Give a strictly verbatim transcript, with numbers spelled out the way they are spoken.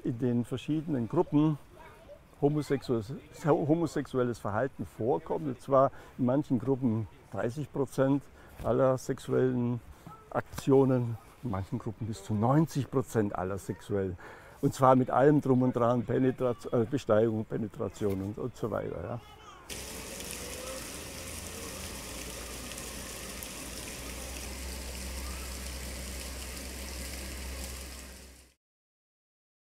in den verschiedenen Gruppen homosexuelles, homosexuelles Verhalten vorkommt. Und zwar in manchen Gruppen dreißig Prozent aller sexuellen Aktionen, in manchen Gruppen bis zu neunzig Prozent aller sexuellen. Und zwar mit allem drum und dran, Penetration, äh, Besteigung, Penetration und, und so weiter. Ja.